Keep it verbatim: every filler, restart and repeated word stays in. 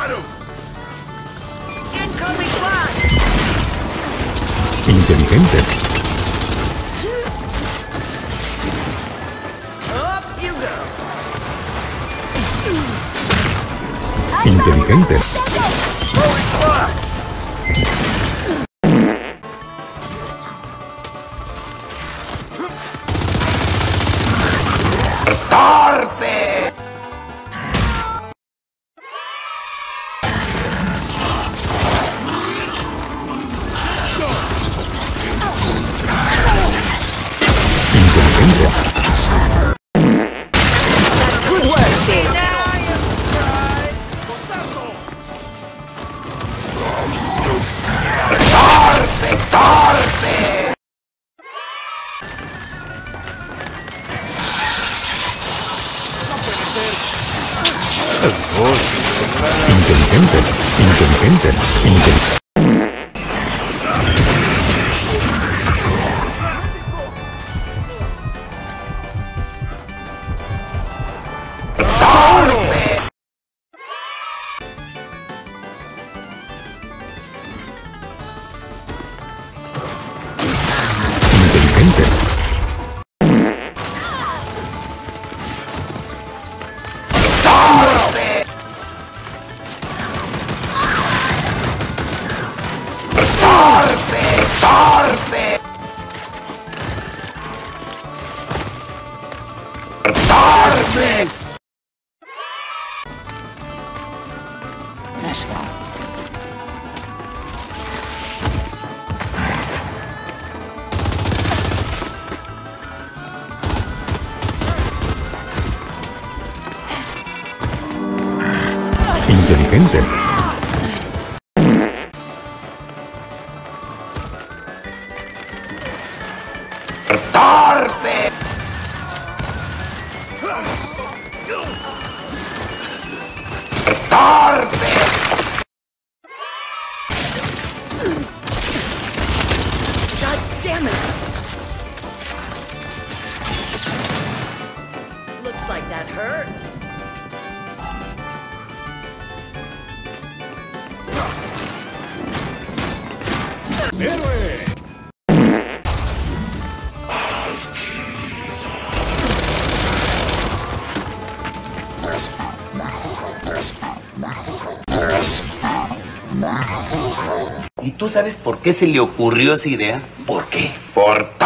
Inteligente. Inteligente. ¡Torpe! Inteligente. ¡Torpe! ¡Torpe! Inteligente. Inteligente. Inteligente. Inteligente. ¡Torpe! ¡Torpe! God damn it! Looks like that hurt. ¡Héroe! ¿Y tú sabes por qué se le ocurrió esa idea? ¿Por qué? ¿Por